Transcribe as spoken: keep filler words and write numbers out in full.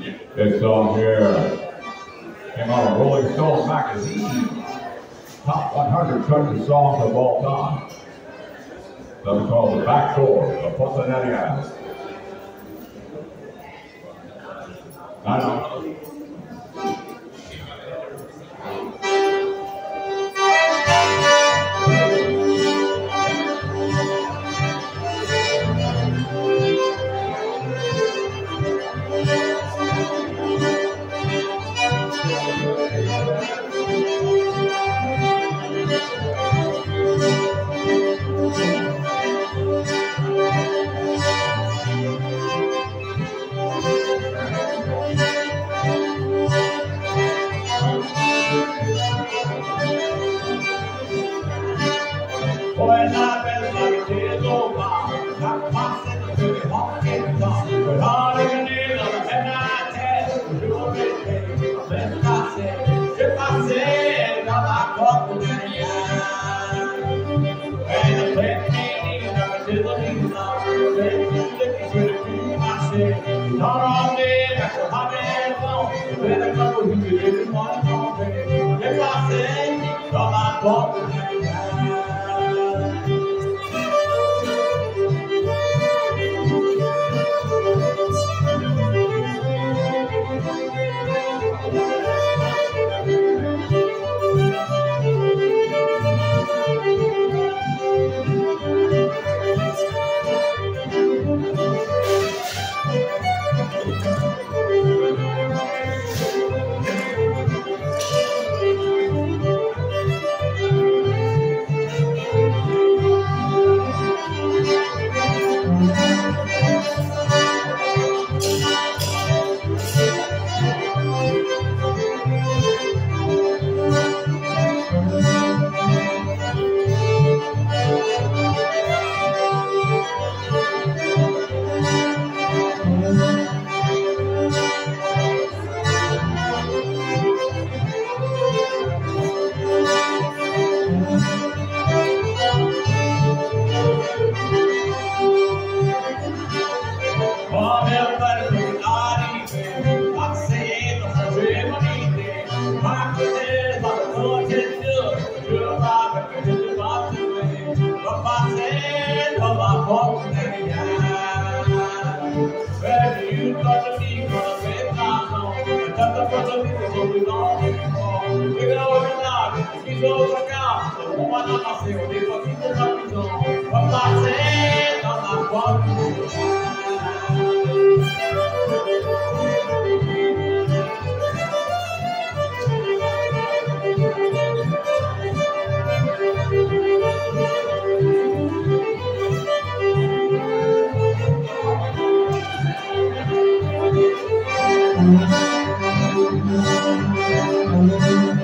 This song here came out of Rolling Stone magazine. Top one hundred country songs of all time. That was called The Back Door of Puttaneria. I know. When I've been like tears over, not myself to be walking down. But all you need is a midnight test. You will be paid. Then I said, if I said, I'm not walking in the eye. And the place ain't even a disability now. They just looking for the dream I said. Not all day, that's a hot man long. Better couple who could live in one long day. If I said, I'm not walking in the eye. Thank you.